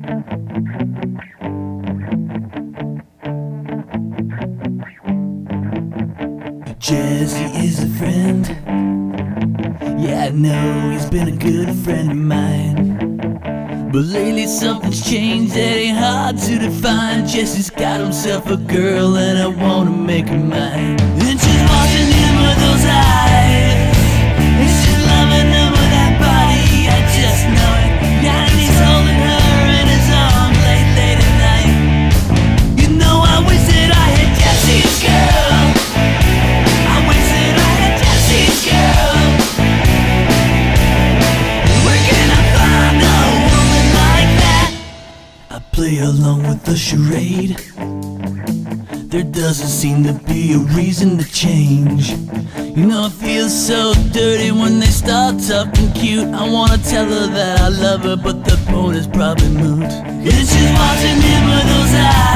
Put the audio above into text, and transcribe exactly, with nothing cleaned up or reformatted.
Jessie is a friend. Yeah, I know he's been a good friend of mine, but lately something's changed that ain't hard to define. Jessie's got himself a girl and I wanna make her mine. And she's watching him with those eyes, and she's loving him with that body, I just know it. Yeah, and he's holding her in his arms late, late at night. You know, I wish that I had Jessie's girl. I wish that I had Jessie's girl. Where can I find a woman like that? I play along with the charade. There doesn't seem to be a reason to change. You know, it feels so dirty when they start talking cute. I wanna tell her that I love her, but the point is probably moot. And she's watching him with those eyes.